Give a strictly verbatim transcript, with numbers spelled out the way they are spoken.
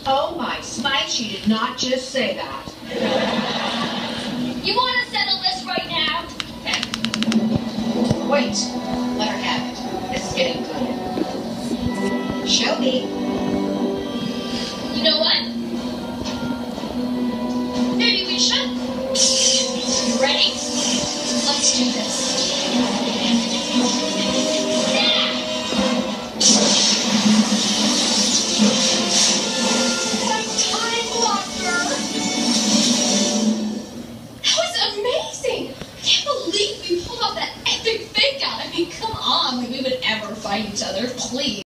Oh my Smythe, she did not just say that. You want to settle this right now? Wait, let her have it. This is getting good. Show me. You know what? Maybe we should. You ready? Let's do this.